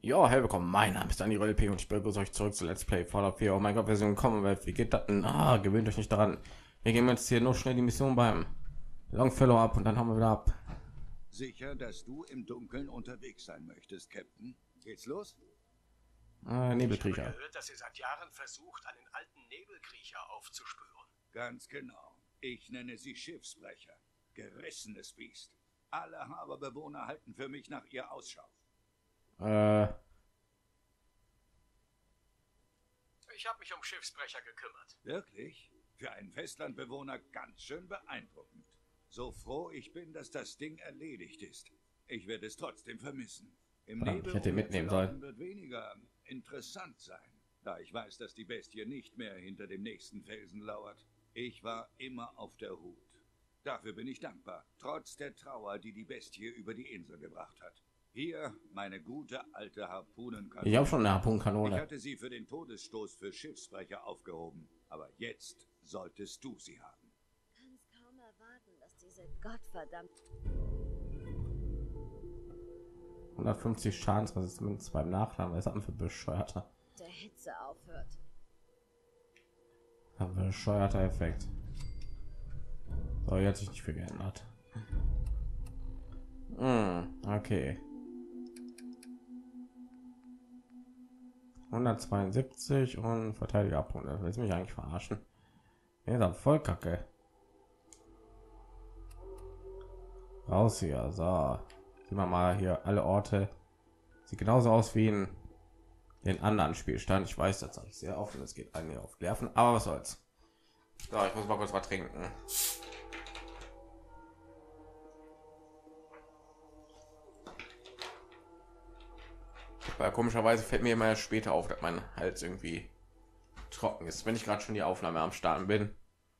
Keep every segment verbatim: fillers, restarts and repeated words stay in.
Ja, hey, willkommen. Mein Name ist Daniel L P und ich begrüße euch zurück zu Let's Play Fallout vier. Oh mein Gott, Version Commonwealth. Wie geht das denn? Ah, gewöhnt euch nicht daran. Wir gehen jetzt hier nur schnell die Mission beim Longfellow ab und dann haben wir wieder ab. Sicher, dass du im Dunkeln unterwegs sein möchtest, Captain? Geht's los? Äh, Ich habe Nebelkriecher. gehört, dass ihr seit Jahren versucht, einen alten Nebelkriecher aufzuspüren. Ganz genau. Ich nenne sie Schiffsbrecher. Gerissenes Biest. Alle Haberbewohner halten für mich nach ihr Ausschau. Äh, Ich habe mich um Schiffsbrecher gekümmert. Wirklich? Für einen Festlandbewohner ganz schön beeindruckend. So froh ich bin, dass das Ding erledigt ist. Ich werde es trotzdem vermissen. Im Verdammt, Nebel ich hätte ihn mitnehmen sollen. rumzulaufen wird weniger interessant sein, da ich weiß, dass die Bestie nicht mehr hinter dem nächsten Felsen lauert. Ich war immer auf der Hut. Dafür bin ich dankbar, trotz der Trauer, die die Bestie über die Insel gebracht hat. Hier meine gute alte Harpunenkanone. ich habe schon eine Ich Harpunenkanone. hatte sie für den Todesstoß für Schiffsbrecher aufgehoben, aber jetzt solltest du sie haben. Kann's kaum erwarten, dass diese Gottverdammt hundertfünfzig Schadensresistenz beim Nachladen. Was hat man für bescheuerter, der Hitze aufhört. ein bescheuerter Effekt. So, jetzt hat sich nicht viel geändert. Hm, okay. hundertzweiundsiebzig und Verteidiger abholen. Das willst du mich eigentlich verarschen? Ja, dann voll Kacke. Raus hier. So. Sehen wir mal hier alle Orte. Sieht genauso aus wie in den anderen Spielstand. Ich weiß, das ich sehr offen. Es geht einige auf Nerven, aber was soll's. So, ich muss mal kurz was trinken. Weil komischerweise fällt mir immer später auf, dass mein Hals irgendwie trocken ist, wenn ich gerade schon die Aufnahme am Starten bin.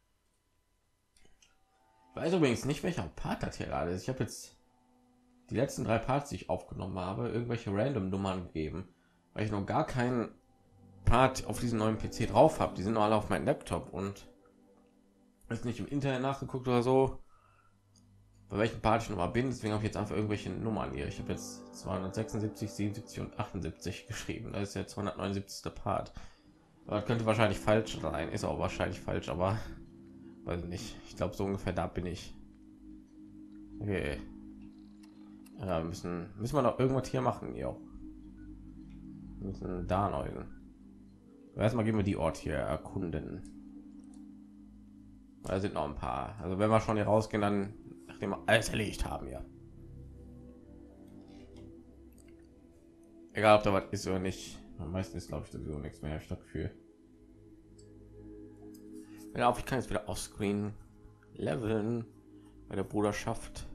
Ich weiß übrigens nicht, welcher Part das hier gerade ist. Ich habe jetzt die letzten drei Parts, die ich aufgenommen habe, irgendwelche random Nummern gegeben, weil ich noch gar keinen Part auf diesem neuen P C drauf habe. Die sind noch alle auf meinem Laptop und ist nicht im Internet nachgeguckt oder so, bei welchen Part ich noch mal bin. Deswegen habe ich jetzt einfach irgendwelche Nummern hier. Ich habe jetzt zweihundertsechsundsiebzig, siebenundsiebzig und achtundsiebzig geschrieben. Das ist jetzt hundertneunundsiebzig. Part. Aber das könnte wahrscheinlich falsch sein. Ist auch wahrscheinlich falsch, aber weiß ich nicht. Ich glaube, so ungefähr da bin ich. Okay. Ja, wir müssen müssen wir noch irgendwas hier machen hier auch. Wir müssen da neu. Erstmal gehen wir die Ort hier erkunden. Da sind noch ein paar. Also wenn wir schon hier rausgehen, dann nachdem wir alles erledigt haben, ja. Egal ob da was ist oder nicht. Am meisten ist glaube ich sowieso nichts mehr. Ich dafür. Ja, ich kann jetzt wieder auf Screen leveln bei der Bruderschaft.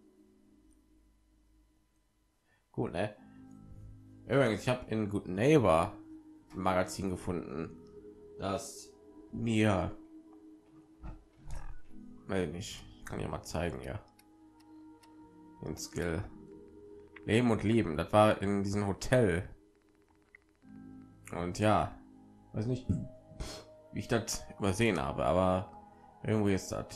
Gut, ne? Übrigens, ich habe in Good Neighbor ein Magazin gefunden, das mir, weiß nicht, kann ich mal zeigen, ja, den Skill Leben und Leben. Das war in diesem Hotel und ja, weiß nicht, wie ich das übersehen habe, aber irgendwie ist das.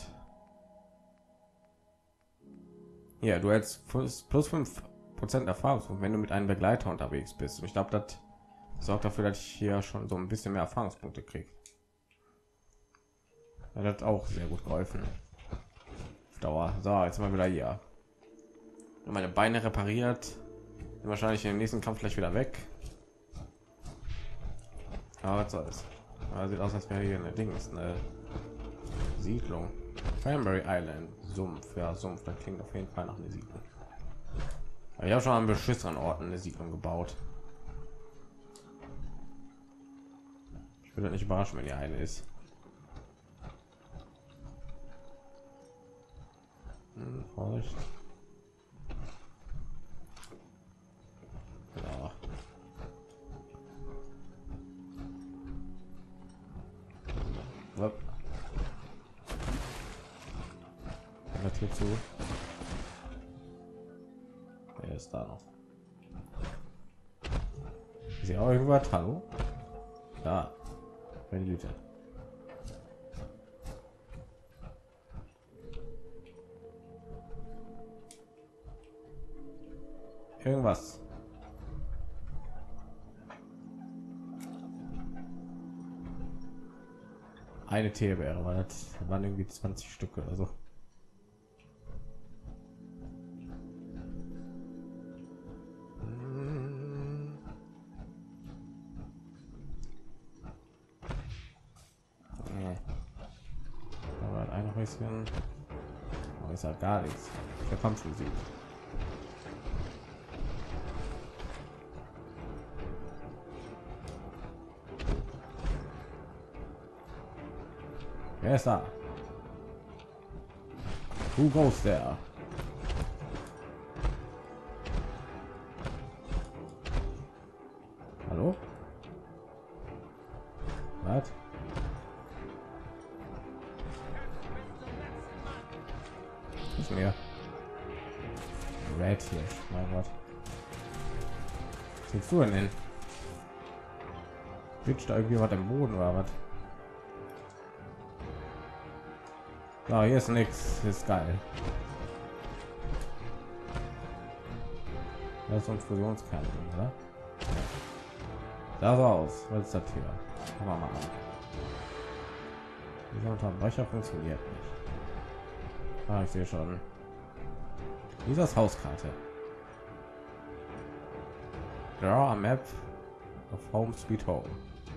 Ja, du hättest plus, plus fünf Prozent Erfahrung, wenn du mit einem Begleiter unterwegs bist. Und ich glaube, das sorgt dafür, dass ich hier schon so ein bisschen mehr Erfahrungspunkte kriege. Das hat auch sehr gut geholfen. Auf Dauer. So, jetzt mal wieder hier. Meine Beine repariert. Bin wahrscheinlich im nächsten Kampf gleich wieder weg. Aber was soll's. Aber sieht aus, als wäre hier eine Ding ist eine Siedlung. Cranberry Island. Sumpf. Ja, Sumpf. Das klingt auf jeden Fall nach einer Siedlung. Ich habe schon an beschissenen Orten eine Siedlung gebaut. Ich würde nicht überraschen, wenn ihr eine ist. Hm, Vorsicht. Ja. Wupp. Was hier zu? Er ist da noch. Ist ja auch irgendwas? Hallo? Da. Meine Güte. Irgendwas. eine Teebeere, weil das waren irgendwie zwanzig Stück oder so. Aber ein Häuschen, aber ist ja gar nichts. Der Kampfmusik. Wer ist da? Who goes there? Hallo? Was? Nicht mehr. Red hier, mein Gott. Was siehst du denn hin? Bitch, da irgendwie was im Boden oder was? Ja, hier ist nichts, ist geil. Das ist ein Fusionskern, oder? Da so aus, was ist das hier? Kann man mal an. Dieser Unterbrecher funktioniert nicht. Ah, ich sehe schon. Dieses Hauskarte. Draw a map of Home Sweet Home.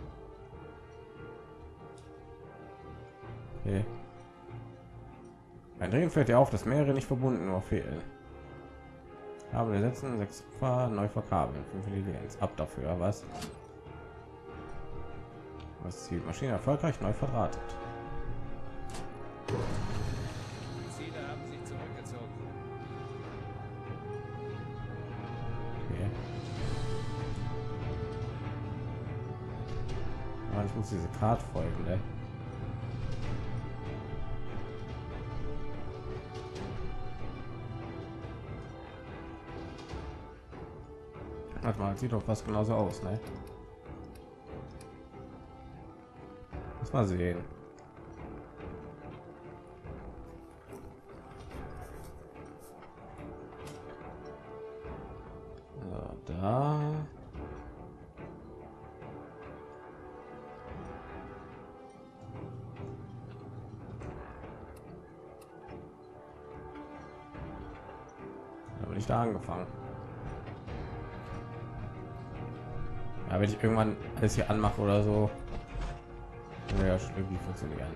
Okay. Ein Drehen fällt dir auf, dass mehrere nicht verbunden nur fehlen. Aber wir setzen sechs Ufer neu verkabeln, fünf Intelligenz ab dafür. Was? Was ist die Maschine erfolgreich neu verdrahtet? Die Ziele haben sich zurückgezogen. Okay. Aber ich muss diese Karte folgen, ne? Warte mal, sieht doch fast genauso aus, ne? Muss mal sehen. So, da. Da bin ich da angefangen. Ja, wenn ich irgendwann alles hier anmache oder so, ja, schon irgendwie funktionieren.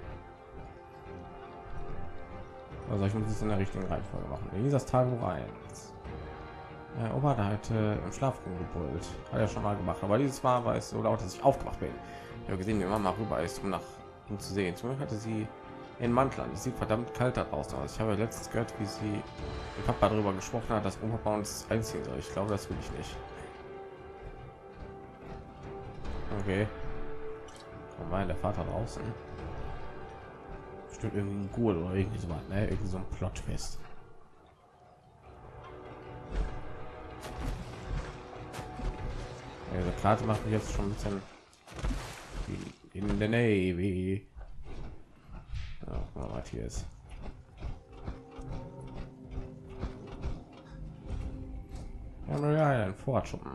Also ich muss es in der richtigen Reihenfolge machen. Dieses Tagebuch eins. Äh, Opa hatte im Schlafraum gebrüllt. Hat er schon mal gemacht, aber dieses Mal war es so laut, dass ich aufgewacht bin. Ich habe gesehen, wie Mama rüber ist, um nach ihm zu sehen. Zum Glück hatte sie in Mantel an. Es sieht verdammt kalt da draußen aus. Ich habe letztens gehört, wie sie mit Papa darüber gesprochen hat, dass Opa bei uns einziehen soll. Ich glaube, das will ich nicht. Okay. Und war der Vater draußen? Stimmt irgendwie ein Ghoul oder irgendwie so was, ne? Irgendwie so ein Plotfest. Also Karte macht mich jetzt schon ein bisschen in der Navy. Ja, was hier ist. Ja, ein Fortschuppen.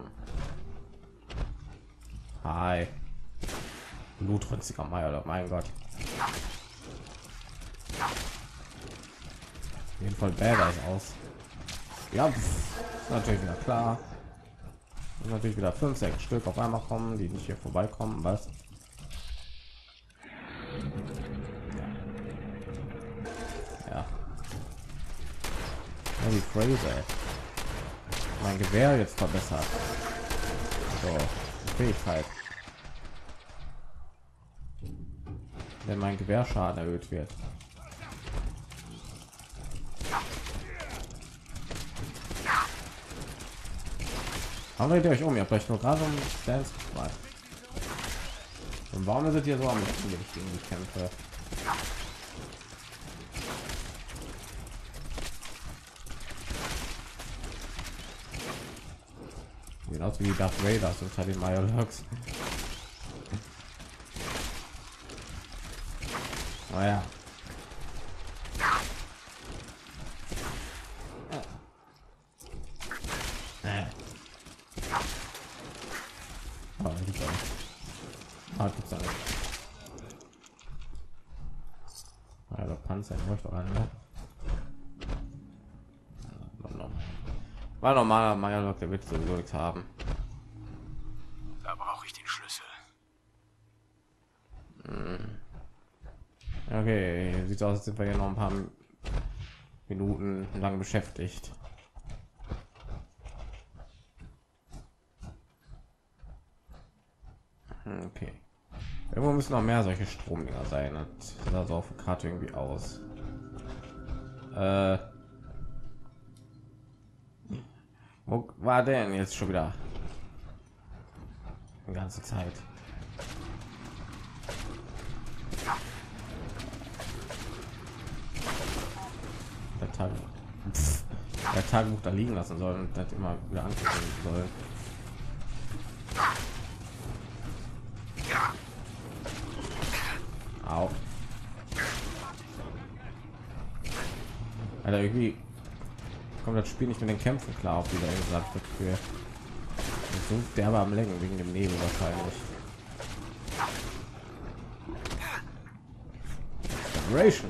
Hi. Blutrünstiger Meier, mein Gott. Auf jeden Fall badass aus. Ja, ist natürlich wieder klar. Und natürlich wieder fünf, sechs Stück auf einmal kommen, die nicht hier vorbeikommen. Was? Ja. Ja. Ja, die Fraser. Mein Gewehr jetzt verbessert. So, Fähigkeit. Wenn mein Gewehrschaden erhöht wird. Aber ihr euch um, ihr habt euch nur gerade um Dance gemacht. Und warum sind ihr so am letzten gegen die Kämpfe? Genauso wie Darth Vader unter den Majorlocks. Oh ja. Oh, gibt's auch nicht. Ah, gibt's auch nicht. Panzer ich doch an, ne? War normaler Meyerlock, der wird sowieso nichts haben. Da brauche ich den Schlüssel. Okay, sieht aus, als sind wir ja noch ein paar Minuten lang beschäftigt. Okay. Irgendwo müssen noch mehr solche Stromdinger sein. Das sieht also auf der Karte irgendwie aus. Äh, wo war denn jetzt schon wieder? Die ganze Zeit. Der Tag, Pff, der Tagebuch da liegen lassen soll und das immer wieder angucken soll. Au. Alter, irgendwie kommt das Spiel nicht mit den Kämpfen klar, auf dieser Insel für so derbe am Lenken wegen dem Nebel wahrscheinlich. Separation.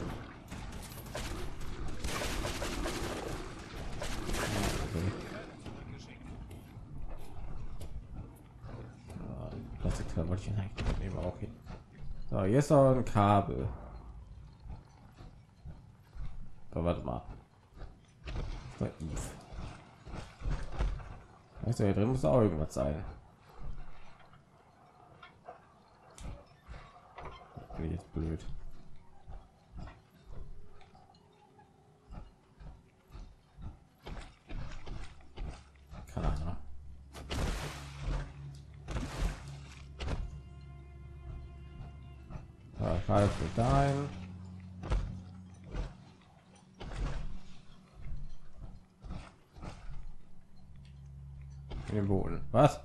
Plastik wollte ich eigentlich nehmen, okay. So, hier ist noch ein Kabel. So, warte mal. Also, hier drin muss auch irgendwas sein. Bin ich jetzt blöd. Keine Ahnung. Gerade für dein. In den Boden. Was?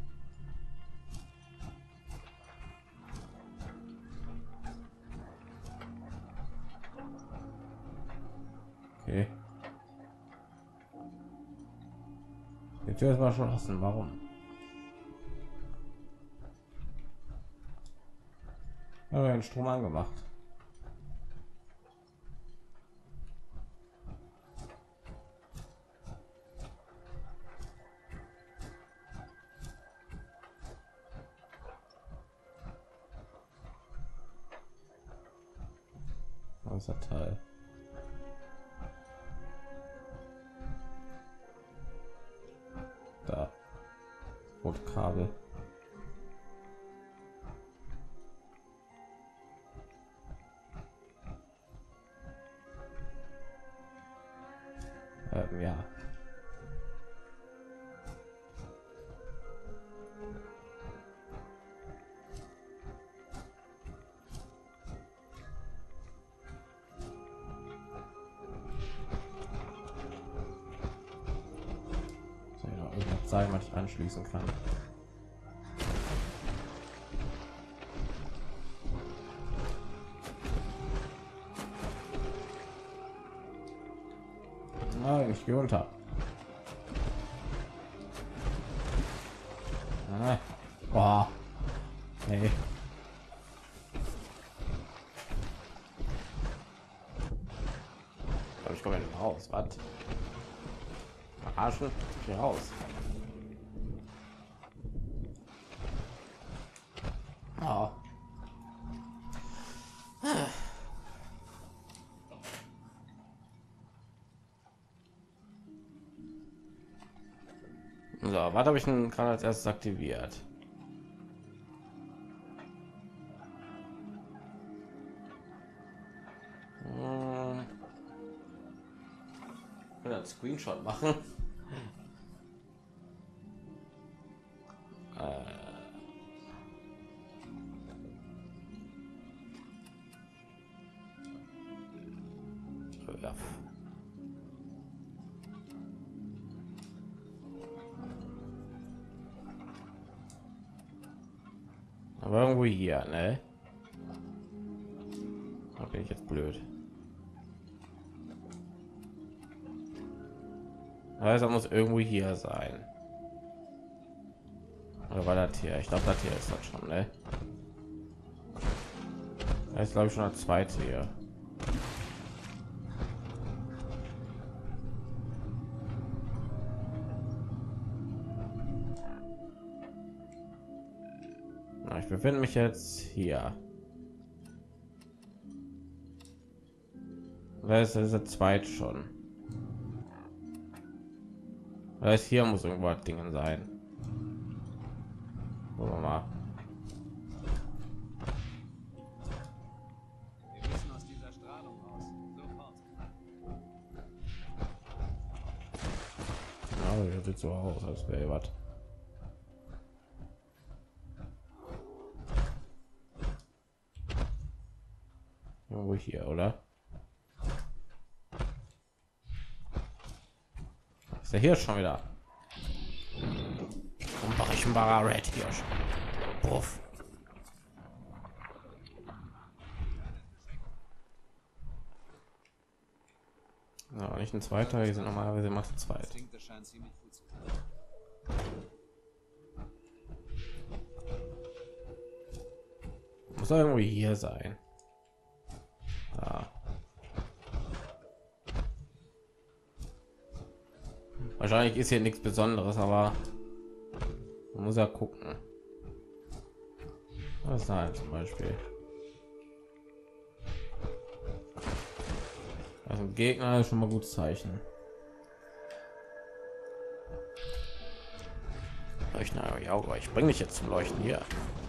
Okay. Die Tür ist mal schon offen. Warum? Ja, den Strom angemacht. Was ist der Teil? Da. Rote Kabel. Ähm, ja. Soll ich noch irgendwas sagen, was ich anschließen kann? Nein, ich gehe unter. Ah. Boah. Nee. Aber ich komme nicht raus. Was? Verarschen? Ich gehe raus. Oh. So, was habe ich denn gerade als erstes aktiviert? Hm. Ich will einen Screenshot machen. äh. Ja. Aber irgendwo hier, ne? Da bin ich jetzt blöd. Also muss irgendwo hier sein. Oder war das hier? Ich glaube, das hier ist das schon, ne? Das ist glaube ich schon das zweite hier. Ich befinde mich jetzt hier. Das ist der zweite schon. Das hier muss irgendwas Dingen sein. Gucken wir mal. Wir müssen aus dieser Strahlung raus. Sofort. Ja, das sieht so aus, als wäre was. Irgendwo hier, oder? Ist der hier schon wieder? Unberechenbarer Red Hirsch. Puff. Ja, nicht ein zweiter, hier sind normalerweise immer zu zweit. Das scheint ziemlich gut zu sein. Muss irgendwie hier sein. Ja. Wahrscheinlich ist hier nichts Besonderes, aber man muss ja gucken. Was ist da zum Beispiel? Also ein Gegner ist schon mal ein gutes Zeichen. Leuchten, ja, ich bringe dich jetzt zum Leuchten hier.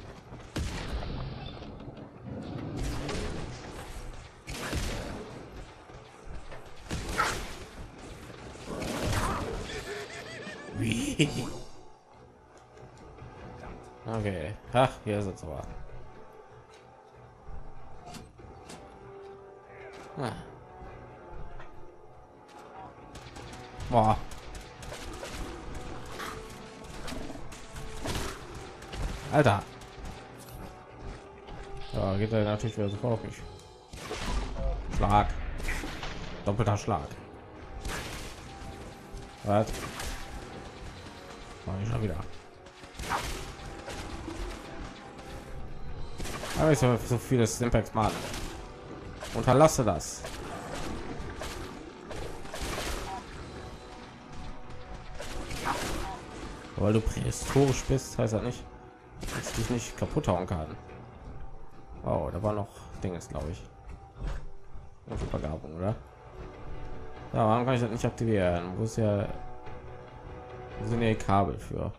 Okay, ach, hier ist es aber. Ah. Boah. Alter. Ja, geht er natürlich wieder sofort auf mich. Schlag. Doppelter Schlag. Was? Mach ich schon wieder. Aber ich soll so viele Stimpacks machen. Unterlasse das. Weil du prähistorisch bist, heißt das nicht, dass ich dich nicht kaputt hauen kann. Oh, da war noch Dinges, glaube ich. Vergabung, oder? Ja, warum kann ich das nicht aktivieren? Wo ist ja, wo sind die Kabel für?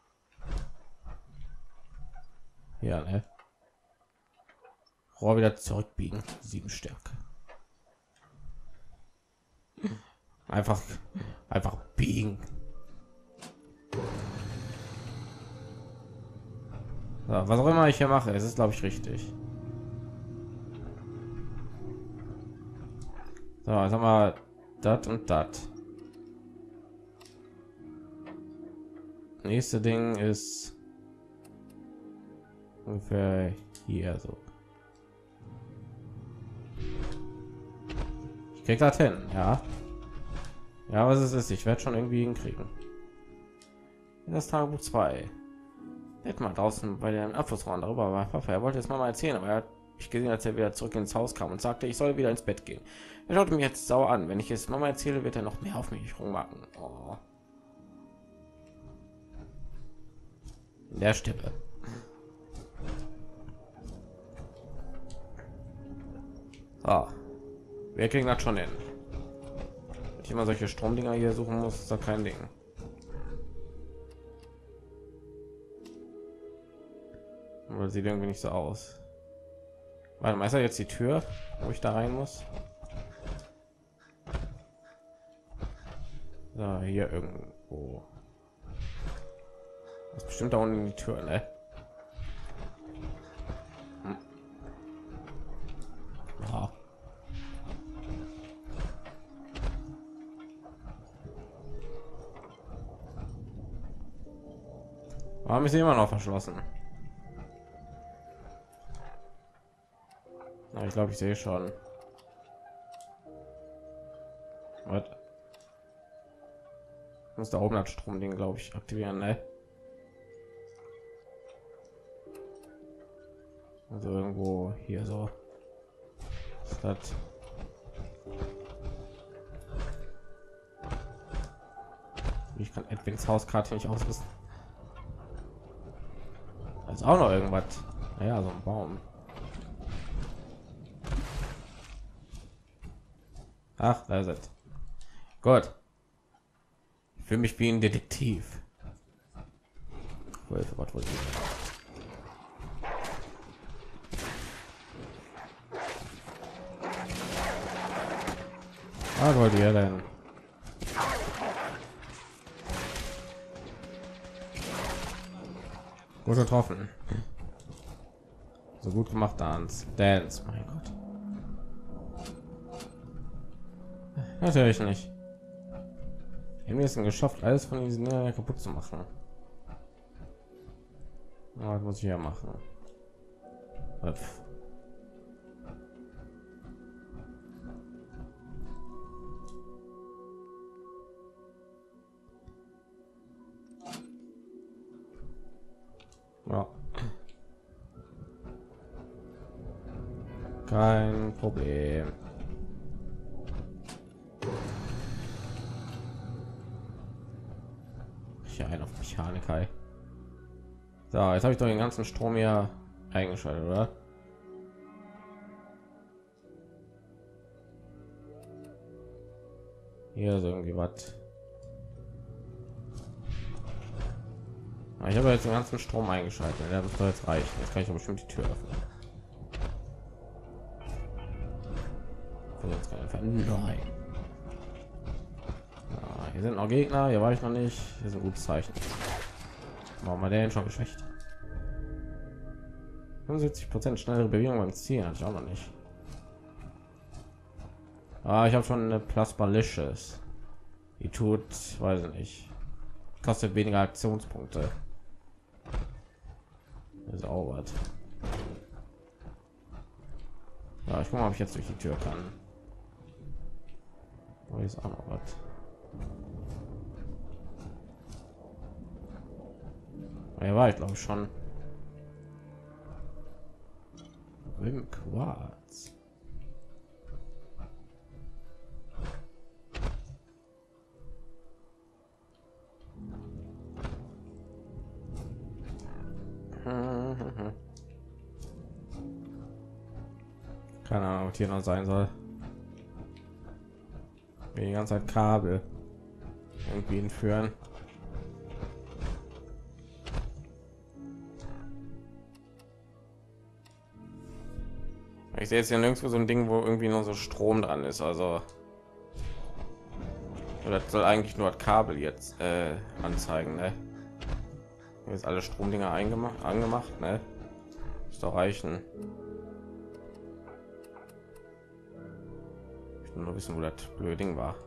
Ja, ne? Rohr wieder zurückbiegen. Sieben Stärke. Einfach, einfach biegen. So, was auch immer ich hier mache, es ist, glaube ich, richtig. So, jetzt haben wir das und das. Nächste Ding ist ungefähr hier so. Ich krieg das hin, ja. Ja, was es ist, ich werde schon irgendwie hinkriegen. Das Tagebuch zwei. Hätte mal draußen bei den Abflussrohren darüber war. Papa, er wollte es mal erzählen, aber er hat mich gesehen, als er wieder zurück ins Haus kam und sagte, ich soll wieder ins Bett gehen. Er schaute mich jetzt sauer an. Wenn ich es Mama erzähle, wird er noch mehr auf mich rummachen. Oh. In der Stimme. So. Wir kriegen das schon hin. Wenn ich immer solche Stromdinger hier suchen muss, ist da kein Ding. Oder sieht irgendwie nicht so aus. Warte mal, ist da jetzt die Tür, wo ich da rein muss? So, hier irgendwo. Das ist bestimmt da unten die Tür, ne? Hm. Ja. Warum ist sie immer noch verschlossen? Na, ich glaube, ich sehe schon. Was? Muss da oben das Stromding, glaube ich, aktivieren, ne? Also irgendwo hier so. Ist das? Ich kann Edwins Hauskarte nicht ausrüsten. ist auch noch irgendwas. Naja, so ein Baum. Ach, da ist es. Gut. Ich fühle mich wie ein Detektiv. Wolf, was wollte ich? Was wollt ihr denn? Gut getroffen. So gut gemacht, Dance. Dance, mein Gott. Natürlich nicht. Haben wir es geschafft, alles von diesen äh, kaputt zu machen. Ja, was muss ich ja machen? Öff. Ja. Kein Problem. Hier ein auf Mechaniker. So, jetzt habe ich doch den ganzen Strom hier eingeschaltet, oder? Hier ist irgendwie was. Ich habe jetzt den ganzen Strom eingeschaltet. Der muss doch jetzt reichen. Jetzt kann ich doch bestimmt die Tür öffnen. Jetzt kann einfach nein. Ja, hier sind noch Gegner. Hier war ich noch nicht. Hier ist ein gutes Zeichen. Warum war der denn schon geschwächt? fünfundsiebzig Prozent schnellere Bewegung beim Ziel hatte ich auch noch nicht. Ah, ich habe schon eine Plasmalicious. Die tut, weiß ich nicht, kostet weniger Aktionspunkte. Ist auch was. Ja, ich gucke mal, ob ich jetzt durch die Tür kann. Oh, hier ist auch noch was. Ja, war ich glaube ich schon. Im Quarz. Keine Ahnung, was hier noch sein soll. Die ganze Zeit Kabel irgendwie entführen. Ich sehe jetzt hier nirgendwo so ein Ding, wo irgendwie nur so Strom dran ist. Also das soll eigentlich nur das Kabel jetzt äh, anzeigen. Ne? Jetzt alle Stromdinger eingemacht, angemacht. Ne? Ist doch reichen. Ich will nur wissen, wo das blöde Ding war.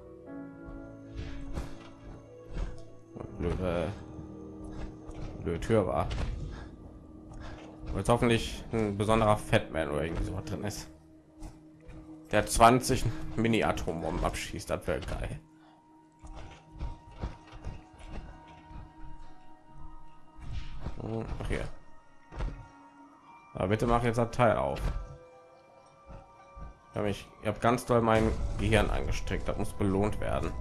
Blöde, blöde Tür war. Jetzt hoffentlich ein besonderer Fatman oder irgendwie so was drin ist. Der zwanzig Mini-Atombomben abschießt, das wäre geil. Ach hier. Aber bitte mach jetzt das Teil auf. Ich habe mich, ich habe ganz doll mein Gehirn angesteckt. Das muss belohnt werden.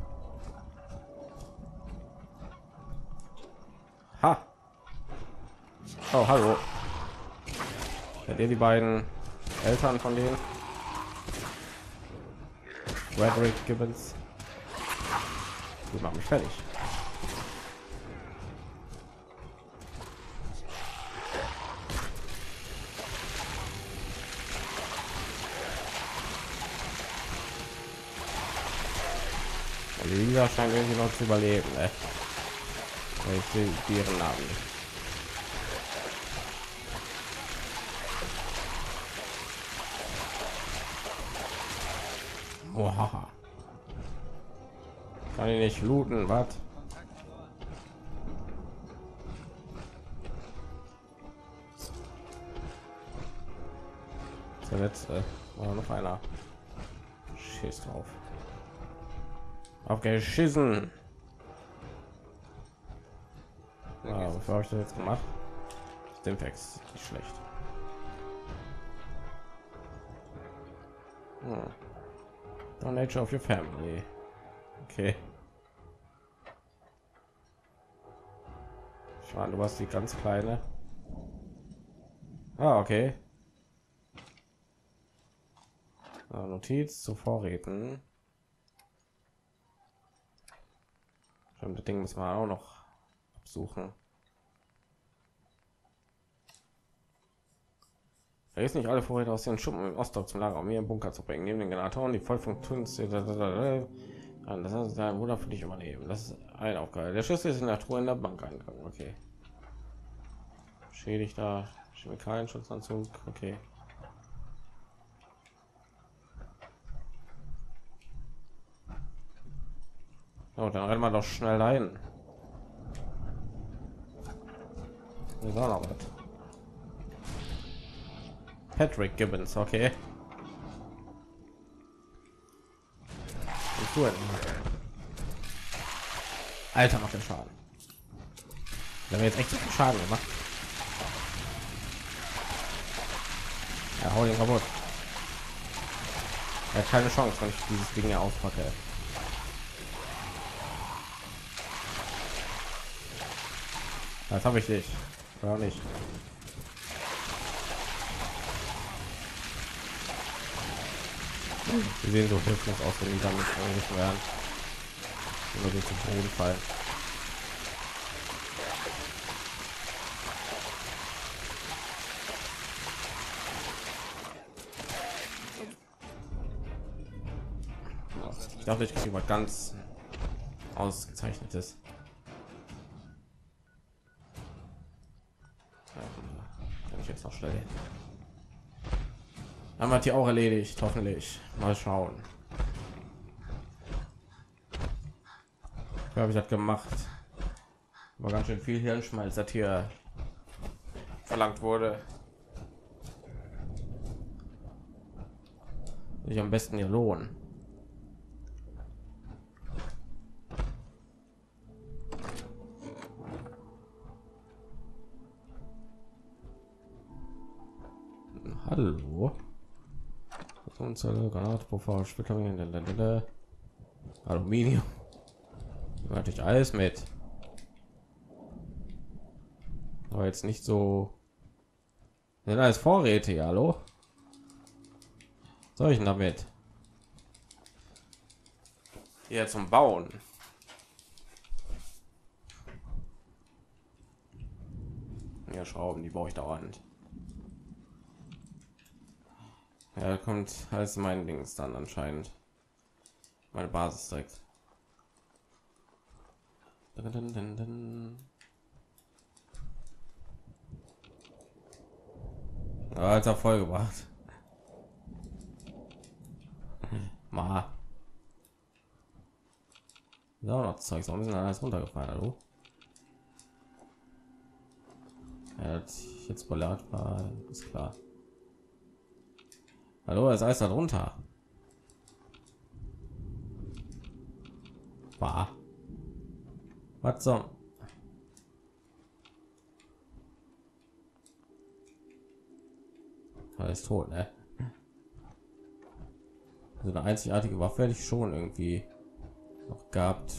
Ha. Oh, hallo. Seid ihr die beiden Eltern von denen? Frederick Gibbons. Die machen mich fertig. Lisa scheint irgendwie noch zu überleben, ne? Ich sehe ihren Namen nicht. Oha. Kann ich nicht looten, was? Der letzte. War noch einer. Schieß drauf. Aufgeschissen. Ja, was habe ich das jetzt gemacht? Stimpex, nicht schlecht. Hm. Nature of your family. Okay. Ich meine, du warst die ganz kleine. Ah, okay. Ah, Notiz zu Vorräten. Das Ding müssen wir auch noch absuchen. Vergiss nicht alle Vorräte aus den Schuppen im Ostdorf zum Lager, um mir im Bunker zu bringen. Neben den Generatoren, die Vollfunktion. Das ist ein Wunder für dich übernehmen. Das ist eine Aufgabe. Der Schlüssel ist in der Truhe in der Bank eingegangen. Okay. Schädigter Chemikalien-Schutzanzug. Okay. So, dann rennen wir doch schnell dahin. Wir sollen auch was. Patrick Gibbons, okay. Alter, macht den Schaden. Wir haben jetzt echt so viel Schaden gemacht. Ja, hau den kaputt. Er hat keine Chance, wenn ich dieses Ding hier auspacke. Das habe ich nicht. Oder nicht. Sie sehen so hilflos aus, wenn die damit angegriffen werden. Oder so zum Boden fallen. Ich dachte, ich kriege was ganz ausgezeichnetes. Kann ich jetzt noch schnell hin. Haben wir die auch erledigt, hoffentlich. Mal schauen. Wie habe ich das gemacht? War ganz schön viel Hirnschmalz, das hier verlangt wurde. Ich am besten hier lohnen. Hallo. Granatpuffer, Splitter, Aluminium. Natürlich alles mit. Aber jetzt nicht so. Sind alles Vorräte, ja, hallo? Soll ich denn damit? Hier zum Bauen. Ja, Schrauben, die baue ich dauernd. Ja, kommt alles mein Dings dann anscheinend. Meine Basis direkt. Ja, als Erfolg gebracht. Mal. So, noch Zeug, so sind alles runtergefallen, hallo? Ja, das jetzt ballert war, ist klar. Hallo, das Eis da drunter. War. Was so? Alles tot, ne? Also eine einzigartige Waffe hätte ich schon irgendwie noch gehabt.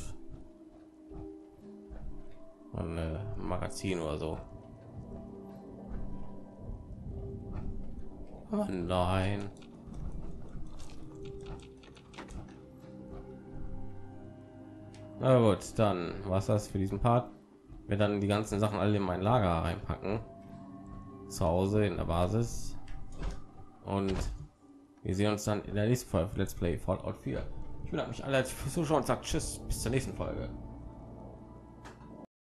Ein äh, Magazin oder so. Oh nein. Na gut, dann was das für diesen Part. Wir dann die ganzen Sachen alle in mein Lager reinpacken. Zu Hause in der Basis. Und wir sehen uns dann in der nächsten Folge für Let's Play Fallout vier. Ich bedanke mich alle fürs Zuschauen und sage tschüss, bis zur nächsten Folge.